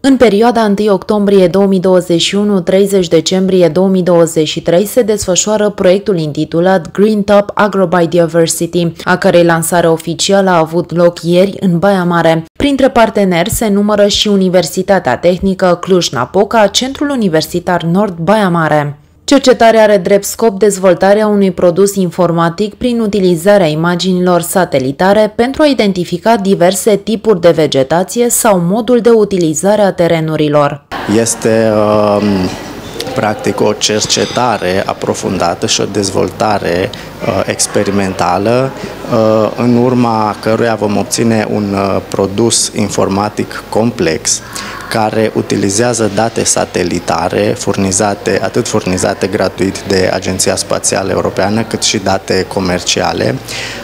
În perioada 1 octombrie 2021-30 decembrie 2023 se desfășoară proiectul intitulat Green Top Agrobiodiversity, a cărei lansare oficială a avut loc ieri în Baia Mare. Printre parteneri se numără și Universitatea Tehnică Cluj-Napoca, Centrul Universitar Nord Baia Mare. Cercetarea are drept scop dezvoltarea unui produs informatic prin utilizarea imaginilor satelitare pentru a identifica diverse tipuri de vegetație sau modul de utilizare a terenurilor. Este practic o cercetare aprofundată și o dezvoltare experimentală, în urma căruia vom obține un produs informatic complex care utilizează date satelitare atât furnizate gratuit de Agenția Spațială Europeană, cât și date comerciale.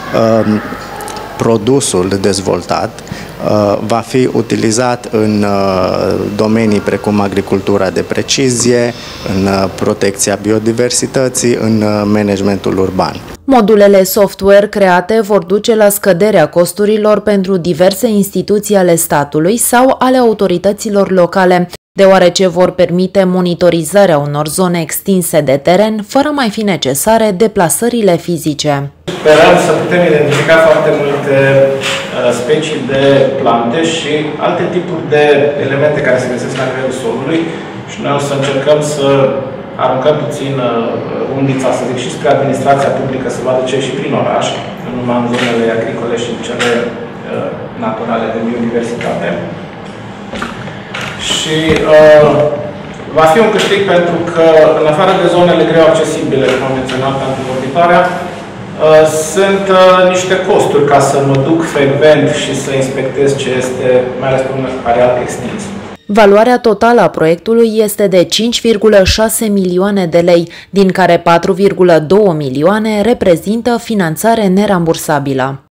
Produsul dezvoltat va fi utilizat în domenii precum agricultura de precizie, în protecția biodiversității, în managementul urban. Modulele software create vor duce la scăderea costurilor pentru diverse instituții ale statului sau ale autorităților locale, deoarece vor permite monitorizarea unor zone extinse de teren, fără mai fi necesare deplasările fizice. Sperăm să putem identifica foarte multe specii de plante și alte tipuri de elemente care se găsesc la nivelul solului și noi o să încercăm să aruncăm puțin undița, să zic, și spre administrația publică, să vadă ce și prin oraș, nu numai în zonele agricole și cele naturale de biodiversitate. Și va fi un câștig pentru că, în afară de zonele greu accesibile, cum am menționat antevorbitoarea, sunt niște costuri ca să mă duc frecvent și să inspectez ce este, mai ales pe un areal extins. Valoarea totală a proiectului este de 5,6 milioane de lei, din care 4,2 milioane reprezintă finanțare nerambursabilă.